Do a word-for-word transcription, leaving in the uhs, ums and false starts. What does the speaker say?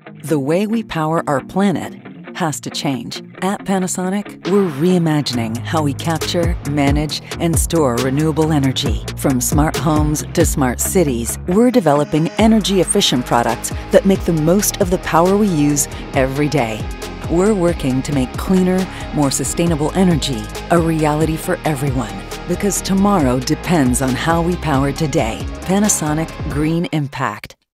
The way we power our planet has to change. At Panasonic, we're reimagining how we capture, manage, and store renewable energy. From smart homes to smart cities, we're developing energy-efficient products that make the most of the power we use every day. We're working to make cleaner, more sustainable energy a reality for everyone, because tomorrow depends on how we power today. Panasonic Green Impact.